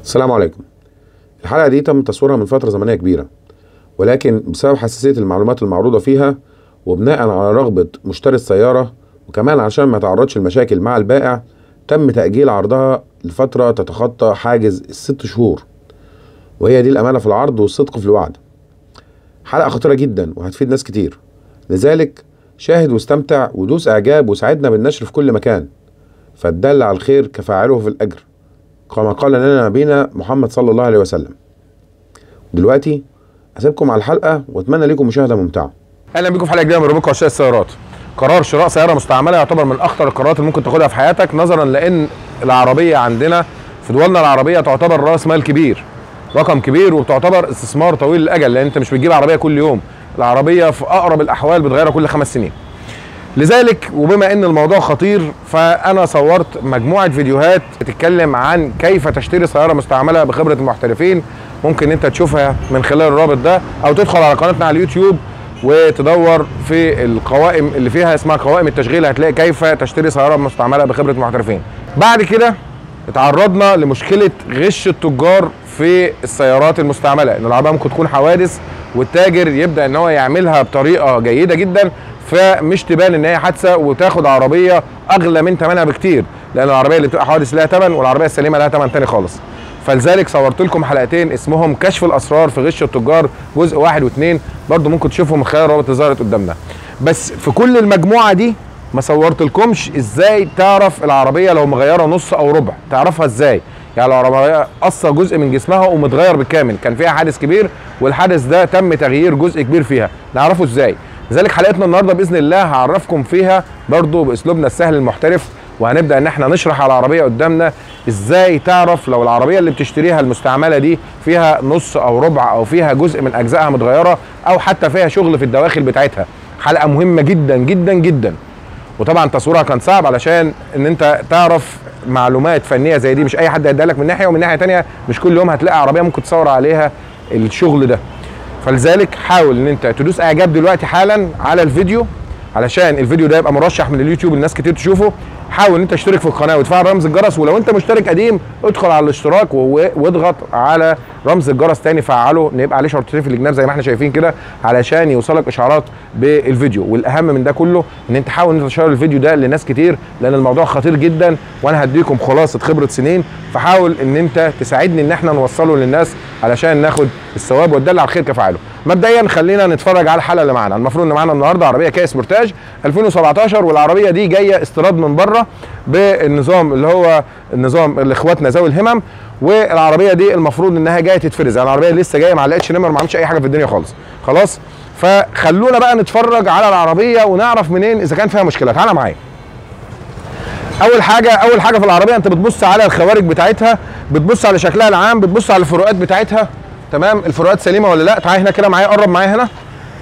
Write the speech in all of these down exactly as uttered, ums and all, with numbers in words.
السلام عليكم. الحلقة دي تم تصويرها من فترة زمنية كبيرة، ولكن بسبب حساسية المعلومات المعروضة فيها وبناء على رغبة مشتري السيارة وكمان عشان ما تعرضش المشاكل مع البائع تم تأجيل عرضها لفترة تتخطى حاجز الست شهور، وهي دي الأمانة في العرض والصدق في الوعد. حلقة خطيرة جدا وهتفيد ناس كتير، لذلك شاهد واستمتع ودوس إعجاب وساعدنا بالنشر في كل مكان، فالدل على الخير كفاعله في الأجر كما قال لنا نبينا محمد صلى الله عليه وسلم. دلوقتي أسيبكم على الحلقة وأتمنى لكم مشاهدة ممتعة. اهلا بيكم في حلقه جديده من ربك عشاق السيارات. قرار شراء سياره مستعمله يعتبر من اخطر القرارات اللي ممكن تاخدها في حياتك، نظرا لان العربيه عندنا في دولنا العربيه تعتبر راس مال كبير، رقم كبير، وبتعتبر استثمار طويل الاجل، لان انت مش بتجيب عربيه كل يوم، العربيه في اقرب الاحوال بتغيرها كل خمس سنين. لذلك وبما ان الموضوع خطير فانا صورت مجموعه فيديوهات بتتكلم عن كيف تشتري سياره مستعمله بخبره المحترفين. ممكن انت تشوفها من خلال الرابط ده او تدخل على قناتنا على اليوتيوب وتدور في القوائم اللي فيها اسمها قوائم التشغيل، هتلاقي كيف تشتري سياره مستعمله بخبره المحترفين. بعد كده اتعرضنا لمشكله غش التجار في السيارات المستعمله، ان العربيه ممكن تكون حوادث والتاجر يبدا ان هو يعملها بطريقه جيده جدا فمش تبان ان هي حادثه وتاخد عربيه اغلى من ثمنها بكتير، لان العربيه اللي بتبقى حوادث لها ثمن والعربيه السليمه لها ثمن ثاني خالص. فلذلك صورت لكم حلقتين اسمهم كشف الاسرار في غش التجار جزء واحد واثنين، برضو ممكن تشوفهم من خلال الرابط اللي ظهرت قدامنا. بس في كل المجموعه دي ما صورت لكمش ازاي تعرف العربيه لو مغيره نص او ربع، تعرفها ازاي؟ يعني لو العربيه قصه جزء من جسمها ومتغير بالكامل، كان فيها حادث كبير والحادث ده تم تغيير جزء كبير فيها، نعرفه ازاي؟ لذلك حلقتنا النهارده باذن الله هعرفكم فيها برضو باسلوبنا السهل المحترف، وهنبدا ان احنا نشرح على العربيه قدامنا ازاي تعرف لو العربيه اللي بتشتريها المستعمله دي فيها نص او ربع او فيها جزء من اجزائها متغيره او حتى فيها شغل في الدواخل بتاعتها. حلقه مهمه جدا جدا جدا، وطبعا تصويرها كان صعب علشان ان انت تعرف معلومات فنيه زي دي، مش اي حد هيديها لك من ناحيه، ومن ناحيه ثانيه مش كل يوم هتلاقي عربيه ممكن تصور عليها الشغل ده. فلذلك حاول ان انت تدوس اعجاب دلوقتي حالا على الفيديو علشان الفيديو ده يبقى مرشح من اليوتيوب للناس كتير تشوفه. حاول ان انت تشترك في القناه وتفعل رمز الجرس، ولو انت مشترك قديم ادخل على الاشتراك واضغط على رمز الجرس تاني فعله، ان يبقى عليه شرطتين في الجناب زي ما احنا شايفين كده علشان يوصلك اشعارات بالفيديو. والاهم من ده كله ان انت حاول ان انت تشير الفيديو ده لناس كتير، لان الموضوع خطير جدا وانا هديكم خلاصه خبره سنين، فحاول ان انت تساعدني ان احنا نوصله للناس علشان ناخد الثواب والدل على الخير كفاعله. مبدئيا خلينا نتفرج على الحلقه اللي معانا. المفروض ان معانا النهارده عربيه كيا سبورتاج ألفين وسبعتاشر، والعربيه دي جايه استيراد من بره بالنظام اللي هو النظام لاخواتنا ذوي الهمم، والعربيه دي المفروض انها جايه تتفرز، يعني العربيه لسه جايه ما علقتش نمر، ما عملتش اي حاجه في الدنيا خالص. خلاص، فخلونا بقى نتفرج على العربيه ونعرف منين اذا كان فيها مشكله. تعالى معايا. اول حاجه اول حاجه في العربيه انت بتبص على الخوارج بتاعتها، بتبص على شكلها العام، بتبص على الفروقات بتاعتها، تمام؟ الفروقات سليمه ولا لا؟ تعالى هنا كده معايا، قرب معايا هنا.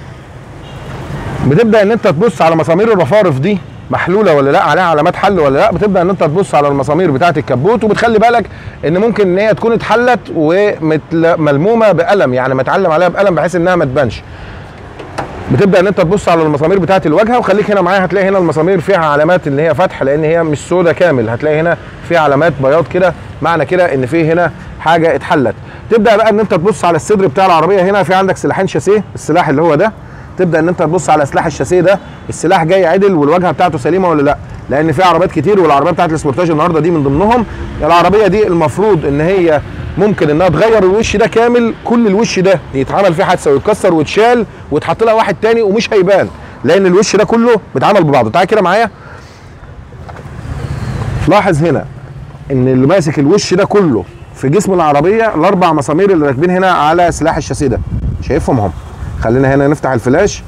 بتبدا ان انت تبص على مسامير الرفارف دي محلوله ولا لا، عليها علامات حل ولا لا. بتبدا ان انت تبص على المسامير بتاعه الكبوت، وبتخلي بالك ان ممكن ان هي تكون اتحلت وملمومه بقلم، يعني متعلم عليها بقلم بحيث انها ما تبانش. بتبدا ان انت تبص على المسامير بتاعه الواجهه، وخليك هنا معايا، هتلاقي هنا المسامير فيها علامات ان هي فتح، لان هي مش سودا كامل، هتلاقي هنا فيها علامات بياض كده، معنى كده ان في هنا حاجه اتحلت. تبدا بقى ان انت تبص على الصدر بتاع العربيه، هنا في عندك سلاحين شاسيه، السلاح اللي هو ده، تبدا ان انت تبص على سلاح الشاسيه ده، السلاح جاي عدل والواجهه بتاعته سليمه ولا لا، لان في عربيات كتير والعربيه بتاعت السبورتاج النهارده دي من ضمنهم. العربيه دي المفروض ان هي ممكن انها تغير الوش ده كامل، كل الوش ده يتعمل فيه حادثه ويتكسر ويتشال ويتحط لها واحد تاني ومش هيبان، لان الوش ده كله متعامل ببعضه. تعالى كده معايا، لاحظ هنا ان اللي ماسك الوش ده كله في جسم العربيه الاربع مسامير اللي راكبين هنا على سلاح الشاسيه ده، شايفهم اهم. خلينا هنا نفتح الفلاش،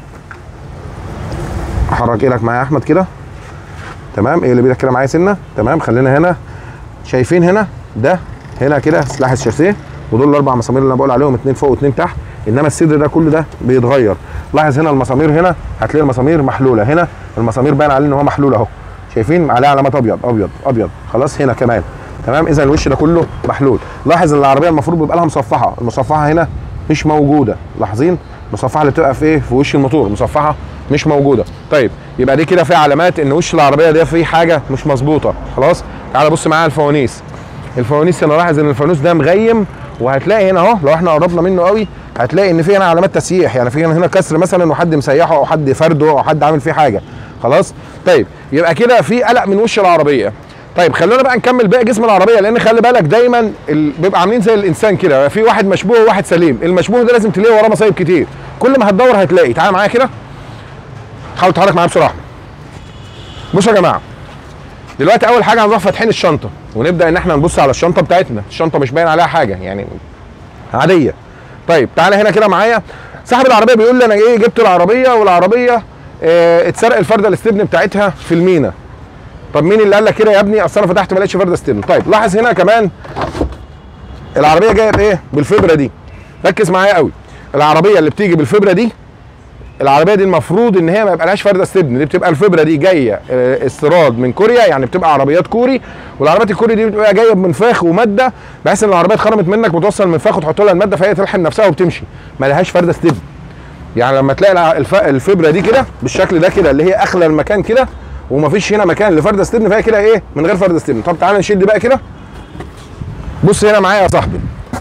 احرك ايدك معايا يا احمد كده، تمام؟ ايه اللي بايدك كده معايا سنه، تمام؟ خلينا هنا، شايفين هنا ده هنا كده سلاح الشاسيه، ودول الاربع مسامير اللي انا بقول عليهم، اتنين فوق واتنين تحت، انما الصدر ده كله ده بيتغير. لاحظ هنا المسامير، هنا هتلاقي المسامير محلوله، هنا المسامير باين عليه ان هو محلول اهو، شايفين عليها علامات ابيض ابيض ابيض، خلاص هنا كمان، تمام؟ اذا الوش ده كله محلول. لاحظ ان العربيه المفروض بيبقى لها مصفحه، المصفحه هنا مش موجوده، لاحظين؟ المصفحه اللي بتبقى في ايه؟ في وش الموتور، مصفحه مش موجوده. طيب يبقى دي كده فيها علامات ان وش العربيه دي فيه حاجه مش مظبوطه. خلاص، تعالى بص معايا الفوانيس. الفوانيس انا لاحظ ان الفانوس ده مغيم، وهتلاقي هنا اهو لو احنا قربنا منه قوي هتلاقي ان في هنا علامات تسييح، يعني في هنا كسر مثلا وحد مسيحه او حد فرده او حد عامل فيه حاجه. خلاص طيب يبقى كده في قلق من وش العربيه. طيب خلونا بقى نكمل باقي جسم العربيه، لان خلي بالك دايما ال... بيبقى عاملين زي الانسان كده، في واحد مشبوه وواحد سليم. المشبوه ده لازم تلاقي وراه مصايب كتير، كل ما هتدور هتلاقي. تعالى معايا كده، حاول تتحرك معايا بسرعه. بصوا يا جماعه، دلوقتي اول حاجه هنروح فاتحين الشنطه ونبدا ان احنا نبص على الشنطه بتاعتنا. الشنطه مش باين عليها حاجه يعني عاديه. طيب تعالى هنا كده معايا. صاحب العربيه بيقول لي انا ايه جبت العربيه والعربيه اه اتسرق الفرده الاستبن بتاعتها في المينا. طب مين اللي قال لك كده يا ابني؟ اصل انا فتحت ما لقيتش فرده استبن. طيب لاحظ هنا كمان العربيه جايه بايه؟ بالفبره دي. ركز معايا قوي، العربيه اللي بتيجي بالفبره دي، العربيه دي المفروض ان هي ما يبقالهاش فرده استبن، دي بتبقى الفبره دي جايه استيراد من كوريا، يعني بتبقى عربيات كوري، والعربيات الكوري دي بتبقى جايه بمنفاخ وماده، بحيث ان العربيه اتخرمت منك بتوصل المنفاخ وتحط لها الماده فهي تلحم نفسها وبتمشي، ما لهاش فرده استبن. يعني لما تلاقي الفبره دي كده بالشكل ده كده اللي هي اخلى المكان كده ومفيش هنا مكان لفرده استبن، فهي كده ايه؟ من غير فرده استبن. طب تعالى نشيل دي بقى كده. بص هنا معايا يا صاحبي،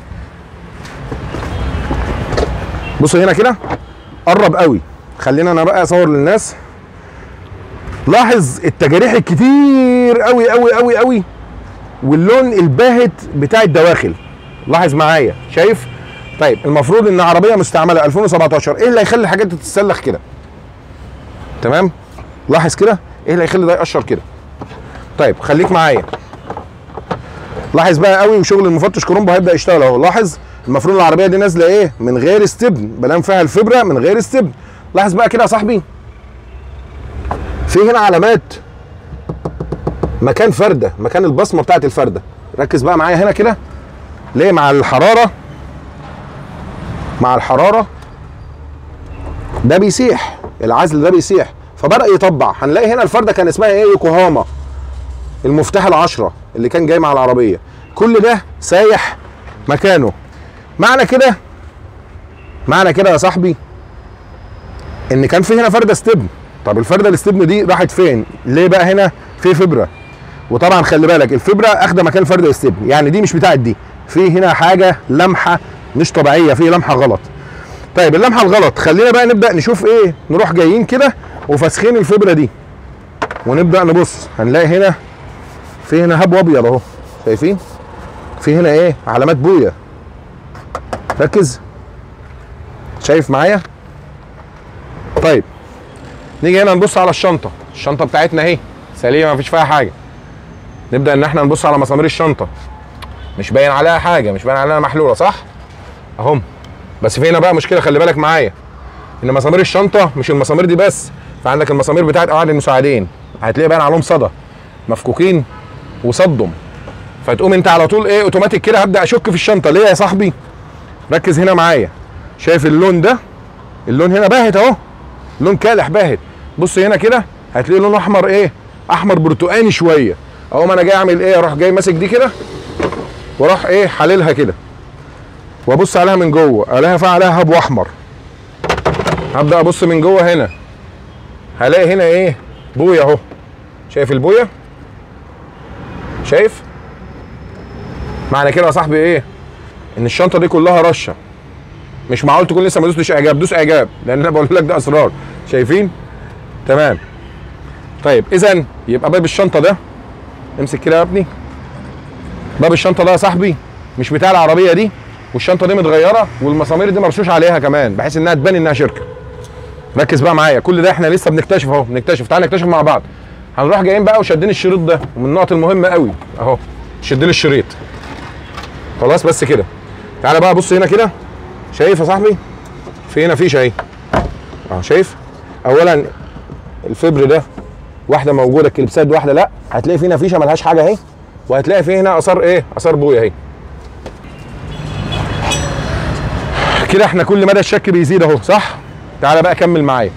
بص هنا كده، قرب قوي، خلينا انا بقى اصور للناس. لاحظ التجاريح الكتير قوي قوي قوي قوي واللون الباهت بتاع الدواخل. لاحظ معايا، شايف؟ طيب المفروض ان عربيه مستعمله ألفين وسبعتاشر، ايه اللي هيخلي الحاجات دي تتسلخ كده؟ تمام؟ لاحظ كده، ايه اللي هيخلي ده يقشر كده؟ طيب خليك معايا، لاحظ بقى قوي، وشغل المفتش كرومبو هيبدا يشتغل اهو. لاحظ المفروض العربيه دي نازله ايه؟ من غير استبن، بلام فيها الفبره من غير استبن. لاحظ بقى كده يا صاحبي، في هنا علامات مكان فرده، مكان البصمه بتاعت الفرده. ركز بقى معايا هنا كده، ليه؟ مع الحراره، مع الحراره ده بيسيح، العزل ده بيسيح، فبدأ يطبع. هنلاقي هنا الفرده كان اسمها ايه؟ يوكوهاما، المفتاح العشرة اللي كان جاي مع العربيه، كل ده سايح مكانه. معنى كده معنى كده يا صاحبي ان كان في هنا فرده استبن. طب الفرده الاستبن دي راحت فين؟ ليه بقى هنا في فبره؟ وطبعا خلي بالك الفبره اخده مكان الفرده الاستبن، يعني دي مش بتاعت دي، في هنا حاجه لمحه مش طبيعيه، في لمحه غلط. طيب اللمحه الغلط، خلينا بقى نبدا نشوف ايه، نروح جايين كده وفاسخين الفبره دي ونبدا نبص. هنلاقي هنا في هنا هبو ابيض اهو، شايفين؟ في هنا ايه؟ علامات بويا. ركز، شايف معايا؟ طيب نيجي هنا نبص على الشنطه. الشنطه بتاعتنا اهي سليمه مفيش فيها حاجه. نبدا ان احنا نبص على مسامير الشنطه، مش باين عليها حاجه، مش باين عليها محلوله، صح؟ اهم. بس في هنا بقى مشكله، خلي بالك معايا، ان مسامير الشنطه مش المسامير دي بس، فعندك المسامير بتاعت قواعد المساعدين هتلاقي باين عليهم صدى، مفكوكين وصدم، فتقوم انت على طول ايه؟ اوتوماتيك كده هبدا اشك في الشنطه. ليه يا صاحبي؟ ركز هنا معايا، شايف اللون ده؟ اللون هنا باهت اهو، لون كالح باهت. بص هنا كده هتلاقي لون احمر، ايه؟ احمر برتقاني شويه. اقوم انا جاي اعمل ايه؟ اروح جاي ماسك دي كده واروح ايه؟ حللها كده وابص عليها من جوه، الاقيها فيها عليها هبو احمر. هبدا ابص من جوه هنا، هلاقي هنا ايه؟ بويا اهو. شايف البويا؟ شايف؟ معنى كده يا صاحبي ايه؟ ان الشنطه دي كلها رشه. مش معقول تكون لسه ما دوستش اعجاب، دوس اعجاب، لان انا بقول لك ده اسرار. شايفين؟ تمام. طيب اذا يبقى باب الشنطه ده، امسك كده يا ابني، باب الشنطه ده يا صاحبي مش بتاع العربيه دي، والشنطه دي متغيره، والمسامير دي مرشوش عليها كمان بحيث انها تبان انها شركه. ركز بقى معايا، كل ده احنا لسه بنكتشف اهو، بنكتشف. تعالى نكتشف مع بعض. هنروح جايين بقى وشادين الشريط ده، ومن النقط المهمه قوي اهو، شد لي الشريط. خلاص بس كده. تعالى بقى بص هنا كده، شايف يا صاحبي؟ في هنا فيشه اهي اهو، شايف؟ اولا الفبر ده واحده موجوده، الكليبسات دي واحده لا، هتلاقي في هنا فيشه ملهاش حاجه اهي، وهتلاقي في هنا اثار ايه؟ اثار بويا اهي. كده احنا كل مدى الشك بيزيد اهو، صح؟ تعالى بقى كمل معايا.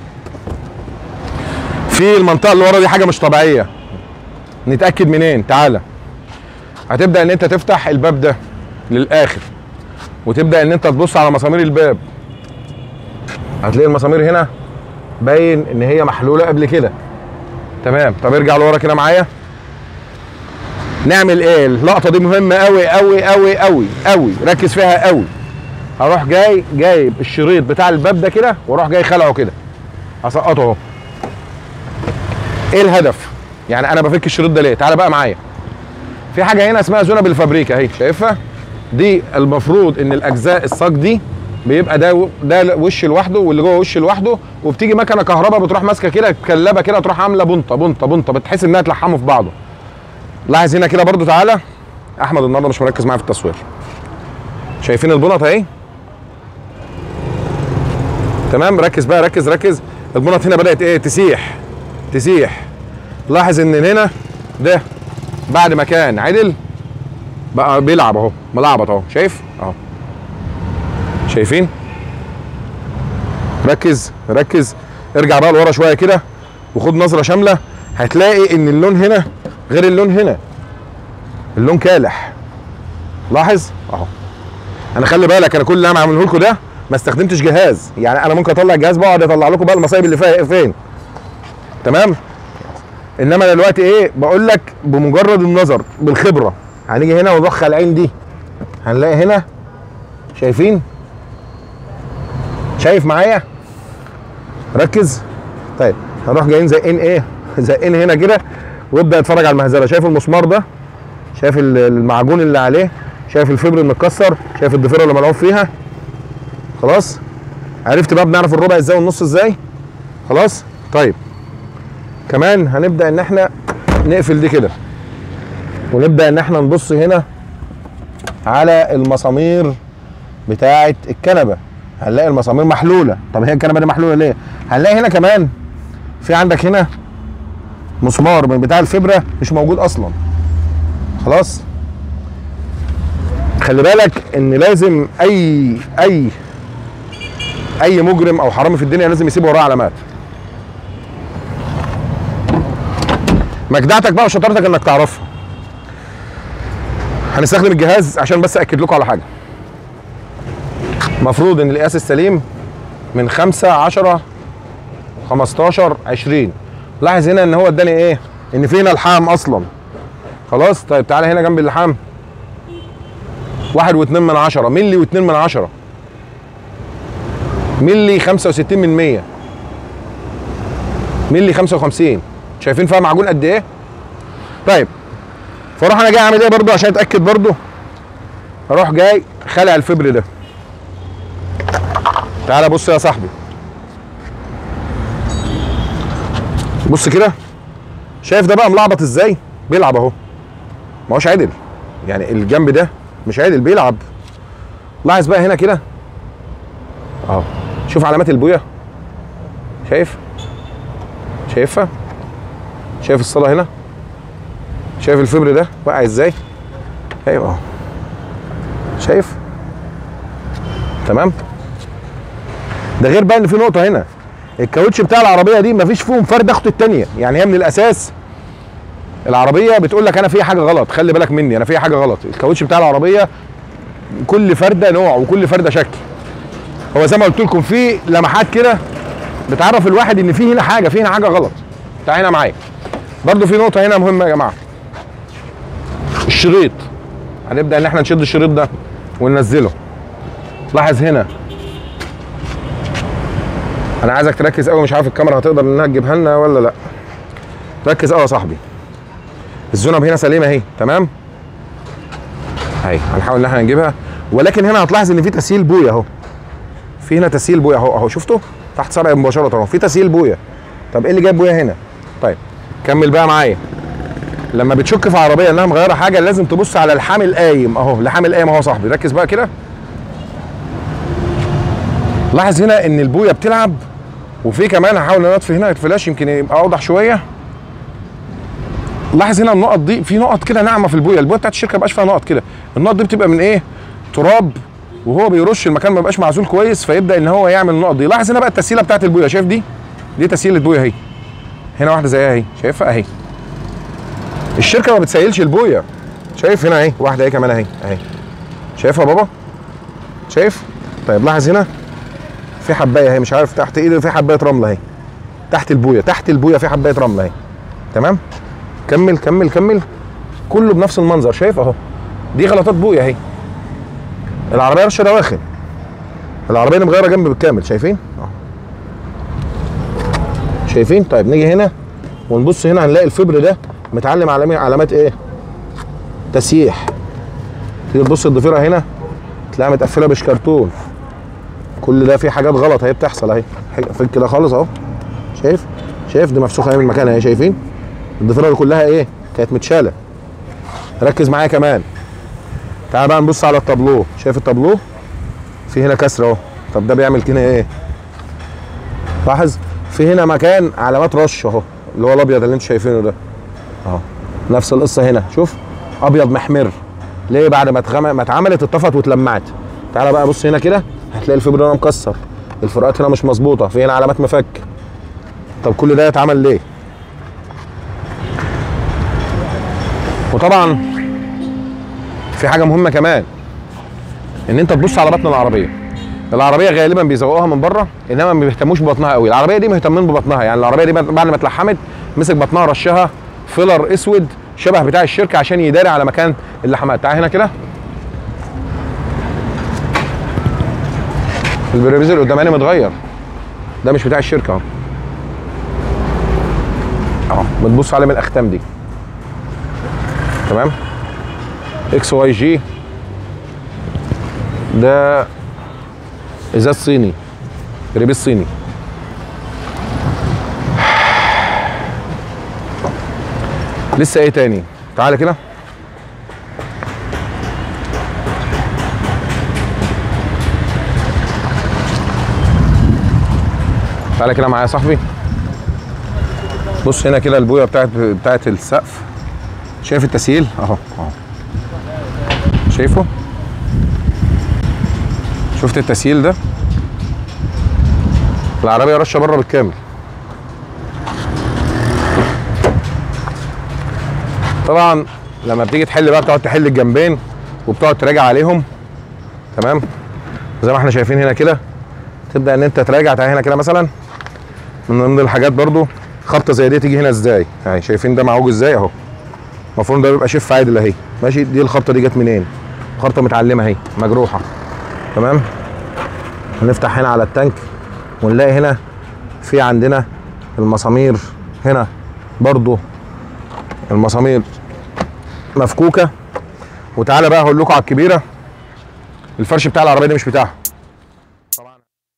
في المنطقه اللي ورا دي حاجه مش طبيعيه، نتاكد منين؟ تعالى. هتبدا ان انت تفتح الباب ده للاخر وتبدا ان انت تبص على مسامير الباب. هتلاقي المسامير هنا باين ان هي محلوله قبل كده. تمام. طب ارجع لورا كده معايا. نعمل ايه؟ اللقطه دي مهمه قوي قوي قوي قوي قوي، ركز فيها قوي. هروح جاي جايب الشريط بتاع الباب ده كده واروح جاي خلعه كده، هسقطه اهو. ايه الهدف؟ يعني انا بفك الشريط ده ليه؟ تعالى بقى معايا. في حاجه هنا اسمها زونه بالفابريكا اهي، شايفها؟ دي المفروض ان الاجزاء الصاج دي بيبقى ده ده وش لوحده واللي جوه وش لوحده، وبتيجي مكنه كهرباء بتروح ماسكه كده كلبه كده تروح عامله بنطه بنطه بنطه، بتحس انها تلحمه في بعضه. لاحظ هنا كده برده، تعالى احمد النهارده مش مركز معايا في التصوير. شايفين البنط اهي؟ تمام، ركز بقى، ركز ركز. البنط هنا بدات ايه؟ تسيح تسيح. لاحظ ان هنا ده بعد ما كان عدل بقى بيلعب اهو، ملعبط اهو، شايف؟ اهو، شايفين؟ ركز ركز، ارجع بقى لورا شويه كده وخد نظره شامله، هتلاقي ان اللون هنا غير اللون هنا، اللون كالح. لاحظ اهو. انا خلي بالك، انا كل اللي انا عامله لكم ده ما استخدمتش جهاز، يعني انا ممكن اطلع الجهاز بقعد اطلع لكم بقى المصايب اللي فيها فين. تمام؟ انما دلوقتي ايه؟ بقول لك بمجرد النظر بالخبره. هنيجي هنا ونروح خالعين دي، هنلاقي هنا، شايفين؟ شايف معايا؟ ركز. طيب هنروح جايين زقين ايه؟ زقين هنا كده وابدا اتفرج على المهزله. شايف المسمار ده؟ شايف المعجون اللي عليه؟ شايف الفبر المتكسر؟ شايف الضفيره اللي ملعوب فيها؟ خلاص؟ عرفت بقى بنعرف الربع ازاي والنص ازاي؟ خلاص؟ طيب كمان هنبدا ان احنا نقفل دي كده، ونبدا ان احنا نبص هنا على المسامير بتاعه الكنبه. هنلاقي المسامير محلوله. طب هي الكنبه دي محلوله ليه؟ هنلاقي هنا كمان في عندك هنا مسمار من بتاع الفبره مش موجود اصلا. خلاص؟ خلي بالك ان لازم اي اي اي مجرم او حرامي في الدنيا لازم يسيب وراه علامات. مجدعتك بقى وشطارتك انك تعرفها. هنستخدم الجهاز عشان بس اكد لكم على حاجه. المفروض ان القياس السليم من خمسة عشرة خمستاشر عشرين. لاحظ هنا ان هو اداني ايه؟ ان في هنا لحام اصلا. خلاص؟ طيب تعالى هنا جنب اللحام، واحد واتنين من عشرة، ملي واتنين من عشرة، ملي خمسة وستين من مية، ملي خمسة وخمسين. شايفين فيها معجون قد ايه؟ طيب فاروح انا جاي اعمل ايه برضو عشان اتاكد برضو؟ اروح جاي خلع الفبر ده. تعالى بص يا صاحبي، بص كده، شايف ده بقى ملعبط ازاي؟ بيلعب اهو، ما هوش عدل، يعني الجنب ده مش عدل، بيلعب. لاحظ بقى هنا كده اهو، شوف علامات البويه، شايف؟ شايفها؟ شايف الصلاه هنا؟ شايف الفبر ده واقع ازاي؟ ايوه اهو، شايف؟ تمام؟ ده غير بقى ان في نقطه هنا، الكاوتش بتاع العربيه دي مفيش فيهم فرده اخت الثانيه، يعني هي من الاساس العربيه بتقول لك انا فيها حاجه غلط، خلي بالك مني انا فيها حاجه غلط. الكاوتش بتاع العربيه كل فرده نوع وكل فرده شكل. هو زي ما قلت لكم في لمحات كده بتعرف الواحد ان في هنا حاجه، في هنا حاجه غلط. تعال هنا معايا. برضو في نقطه هنا مهمه يا جماعه، الشريط. هنبدا ان احنا نشد الشريط ده وننزله. لاحظ هنا، انا عايزك تركز قوي، مش عارف الكاميرا هتقدر انها تجيبها لنا ولا لا. ركز قوي يا صاحبي. الزنب هنا سليمه اهي، تمام؟ اهي هنحاول ان احنا نجيبها، ولكن هنا هتلاحظ ان في تسهيل بويه اهو. في هنا تسهيل بويه اهو اهو، شفته؟ تحت صبعي مباشره اهو، في تسهيل بويه. طب ايه اللي جايب بويه هنا؟ طيب كمل بقى معايا. لما بتشك في عربيه انها مغيره حاجه لازم تبص على اللحام القايم اهو، اللحام القايم اهو يا صاحبي، ركز بقى كده. لاحظ هنا ان البويه بتلعب، وفي كمان هحاول ان انا اطفي هنا الفلاش يمكن يبقى اوضح شويه. لاحظ هنا النقط دي، في نقط كده ناعمه في البويه، البويه بتاعت الشركه ما بقاش فيها نقط كده، النقط دي بتبقى من ايه؟ تراب، وهو بيرش المكان ما بقاش معزول كويس فيبدا ان هو يعمل النقط دي. لاحظ هنا بقى التسهيله بتاعت البويه، شايف دي؟ دي تسهيله بويه اهي. هنا واحده زيها اهي، شايفها اهي. الشركه ما بتسيلش البويه. شايف هنا اهي، واحده اهي كمان اهي اهي. شايفها يا بابا؟ شايف؟ طيب لاحظ هنا في حبايه اهي، مش عارف تحت ايدي في حبايه رمله اهي. تحت البويه، تحت البويه في حبايه رمله اهي. تمام؟ كمل كمل كمل. كله بنفس المنظر، شايف اهو. دي غلطات بويا اهي. العربيه رشه دواخل، العربيه دي مغيره جنب بالكامل، شايفين اهو. شايفين؟ طيب نيجي هنا ونبص هنا هنلاقي الفبر ده متعلم على علامات ايه؟ تسييح. تيجي تبص الضفيره هنا تلاقيها متقفله بشكرتون. كل ده في حاجات غلط اهي بتحصل اهي. فك كده خالص اهو. شايف؟ شايف دي مفسوخه اهي من مكانها اهي، شايفين؟ الضفيره دي كلها ايه؟ كانت متشاله. ركز معايا كمان. تعال بقى نبص على التابلو، شايف التابلو؟ في هنا كسر اهو. طب ده بيعمل كده ايه؟ لاحظ في هنا مكان علامات رش اهو، اللي هو الابيض اللي انتوا شايفينه ده اهو. نفس القصه هنا، شوف ابيض محمر. ليه؟ بعد ما اتغمق ما اتعملت اتطفت واتلمعت. تعالى بقى بص هنا كده هتلاقي الفبر هنا مكسر، الفروقات هنا مش مظبوطه، في هنا علامات مفك. طب كل ده اتعمل ليه؟ وطبعا في حاجه مهمه كمان، ان انت تبص على بطن العربيه. العربيه غالبا بيزوقوها من بره، انما ما بيهتموش ببطنها قوي. العربيه دي مهتمين ببطنها، يعني العربيه دي بعد ما اتلحمت مسك بطنها رشها فيلر اسود شبه بتاع الشركه عشان يداري على مكان اللحمات. تعال هنا كده، البريبيز القداماني متغير، ده مش بتاع الشركه اهو. اهو بتبص عليه من الاختام دي، تمام؟ اكس واي جي ده ازاز صيني، بريبيز صيني. لسه ايه تاني؟ تعالى كده. تعالى كده معايا يا صاحبي. بص هنا كده البويه بتاعت بتاعت السقف، شايف التسييل اهو اهو، شايفه؟ شفت التسييل ده؟ العربيه رشه بره بالكامل. طبعا لما بتيجي تحل بقى بتقعد تحل الجنبين وبتقعد تراجع عليهم، تمام؟ زي ما احنا شايفين هنا كده، تبدا ان انت تراجع. تعالى هنا كده مثلا، من ضمن الحاجات برضو خبطه زي دي تيجي هنا ازاي؟ يعني شايفين ده معوج ازاي اهو. المفروض ده بيبقى شيف عادل اهي، ماشي؟ دي الخبطه دي جت منين؟ خبطه متعلمه اهي، مجروحه، تمام؟ هنفتح هنا على التانك ونلاقي هنا في عندنا المسامير هنا برضو المسامير مفكوكه. وتعالى بقى هقول لكم على الكبيره، الفرش بتاع العربيه دي مش بتاعها طبعا.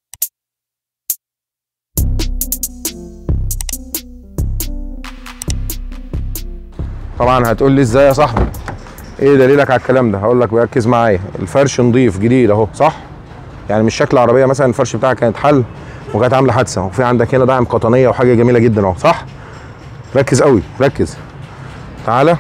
طبعا هتقول لي ازاي يا صاحبي؟ ايه دليلك على الكلام ده؟ هقول لك ركز معايا. الفرش نضيف جديد اهو، صح؟ يعني مش شكل عربيه مثلا الفرش بتاعها كانت حل وكانت عامله حادثه، وفي عندك هنا دعم قطنيه وحاجه جميله جدا اهو، صح؟ ركز قوي، ركز. تعالى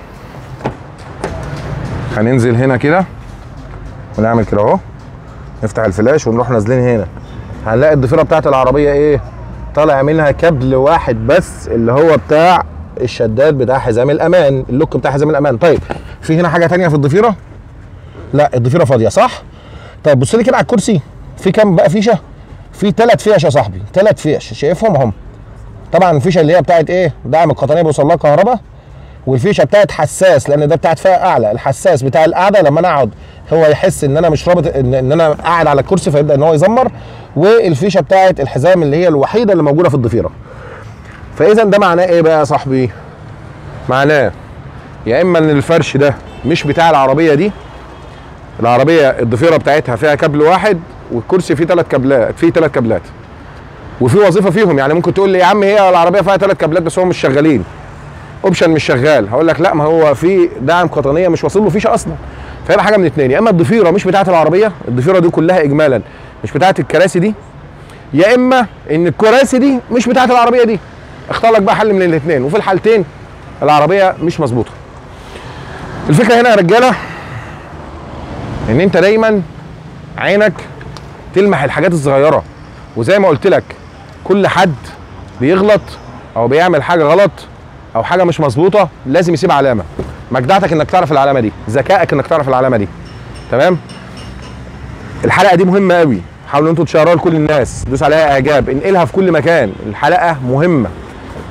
هننزل هنا كده ونعمل كده اهو، نفتح الفلاش ونروح نازلين هنا، هنلاقي الضفيره بتاعت العربيه ايه؟ طالع منها كابل واحد بس اللي هو بتاع الشداد بتاع حزام الامان، اللوك بتاع حزام الامان. طيب في هنا حاجه ثانيه في الضفيره؟ لا الضفيره فاضيه، صح؟ طيب بص لي كده على الكرسي، في كام بقى فيشه؟ في ثلاث فيش يا صاحبي، ثلاث فيش، شايفهم اهم. طبعا الفيشه اللي هي بتاعت ايه؟ دعم القطنيه بيوصل لها كهرباء، والفيشه بتاعت حساس لان ده بتاعت فئه اعلى، الحساس بتاع القعده لما انا اقعد هو يحس ان انا مش رابط ان, إن انا قاعد على الكرسي فيبدا ان هو يزمر، والفيشه بتاعت الحزام اللي هي الوحيده اللي موجوده في الضفيره. فاذا ده معناه ايه بقى يا صاحبي؟ معناه يا اما ان الفرش ده مش بتاع العربيه دي، العربيه الضفيره بتاعتها فيها كابل واحد والكرسي فيه ثلاث كابلات، فيه ثلاث كابلات وفي وظيفه فيهم. يعني ممكن تقول لي يا عم هي العربيه فيها ثلاث كابلات بس هم مش شغالين، اوبشن مش شغال. هقول لك لا، ما هو في دعم قطنيه مش واصل له فيشه اصلا. فيبقى حاجه من اثنين، يا اما الضفيره مش بتاعه العربيه، الضفيره دي كلها اجمالا مش بتاعه الكراسي دي، يا اما ان الكراسي دي مش بتاعه العربيه دي. اختار لك بقى حل من الاثنين، وفي الحالتين العربيه مش مظبوطه. الفكره هنا يا رجاله ان انت دايما عينك تلمح الحاجات الصغيره، وزي ما قلت لك كل حد بيغلط او بيعمل حاجه غلط او حاجه مش مظبوطه لازم يسيب علامه. مجدعتك انك تعرف العلامه دي، ذكائك انك تعرف العلامه دي، تمام؟ الحلقه دي مهمه قوي، حاولوا انتوا تشيروها لكل الناس، دوس عليها اعجاب، انقلها في كل مكان. الحلقه مهمه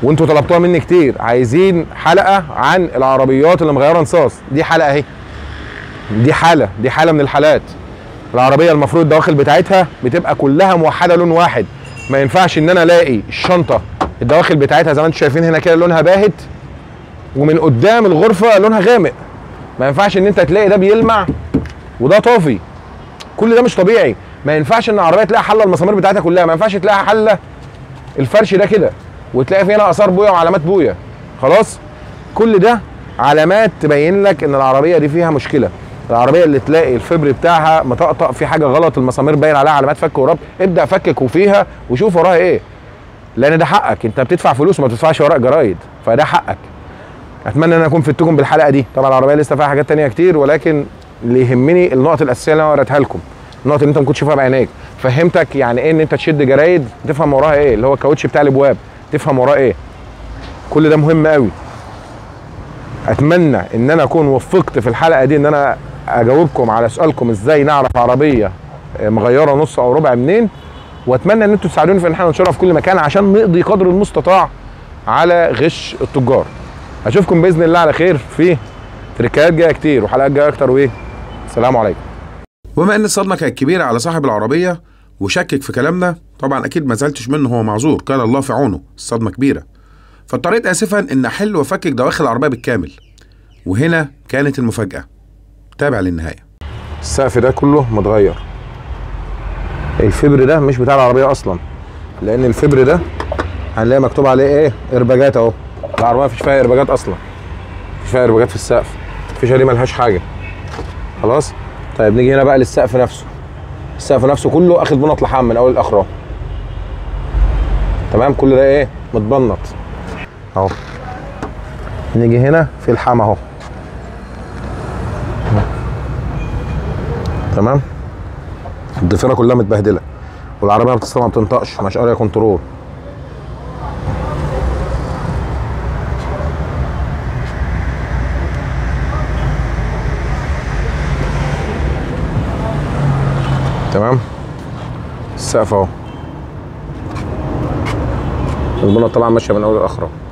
وانتوا طلبتوها مني كتير، عايزين حلقه عن العربيات اللي مغيره نصاص. دي حلقه اهي، دي حاله دي حاله من الحالات. العربيه المفروض الدواخل بتاعتها بتبقى كلها موحده لون واحد. ما ينفعش ان انا الاقي الشنطه الدواخل بتاعتها زي ما انتم شايفين هنا كده لونها باهت، ومن قدام الغرفه لونها غامق. ما ينفعش ان انت تلاقي ده بيلمع وده طافي. كل ده مش طبيعي. ما ينفعش ان العربيه تلاقي حله المسامير بتاعتها كلها، ما ينفعش تلاقي حله الفرش ده كده وتلاقي فيه هنا اثار بويا وعلامات بويا. خلاص، كل ده علامات تبين لك ان العربيه دي فيها مشكله. العربيه اللي تلاقي الفبر بتاعها مطقطق، في حاجه غلط، المسامير باين عليها علامات فك وربط، ابدا فكك وفيها وشوف وراها ايه، لان ده حقك. انت بتدفع فلوس وما بتدفعش ورق جرايد، فده حقك. اتمنى ان انا اكون فدتكم بالحلقه دي. طبعا العربيه لسه فيها حاجات تانية كتير، ولكن اللي يهمني النقط الاساسيه اللي انا وريتها لكم، النقط اللي انت ما كنتش شايفها بعينيك. فهمتك يعني ايه ان انت تشد جرايد تفهم وراها ايه، اللي هو الكاوتش بتاع الابواب تفهم وراه ايه. كل ده مهم قوي. اتمنى ان انا اكون وفقت في الحلقه دي ان انا اجاوبكم على سؤالكم ازاي نعرف عربيه مغيره نص او ربع منين، واتمنى ان انتم تساعدوني في ان احنا ننشرها في كل مكان عشان نقضي قدر المستطاع على غش التجار. اشوفكم باذن الله على خير في تريكات جايه كتير وحلقات جايه اكتر، وايه السلام عليكم. وبما ان الصدمه كانت كبيره على صاحب العربيه وشكك في كلامنا، طبعا اكيد ما زعلتش منه، هو معذور، كان الله في عونه، الصدمه كبيره. فاضطريت اسفا ان احل وافكك دواخل العربيه بالكامل، وهنا كانت المفاجاه. تابع للنهايه. السقف ده كله متغير. الفبر ده مش بتاع العربيه اصلا، لان الفبر ده هنلاقي مكتوب عليه ايه؟ ارباجات اهو. العربيه مفيش فيها ارباجات اصلا، مفيش فيها ارباجات في السقف، الفيشه دي ملهاش حاجه. خلاص. طيب نيجي هنا بقى للسقف نفسه. السقف نفسه كله اخد بنط لحام من اول لاخره اهو. تمام، كل ده ايه؟ متبنط اهو. نيجي هنا في الحام اهو. تمام. الضفيره كلها متبهدله، والعربيه ما بتستوعب، ما بتنطقش، مش قاريه كنترول. تمام. السقف اهو، البنط طبعا ماشيه من اول لاخره.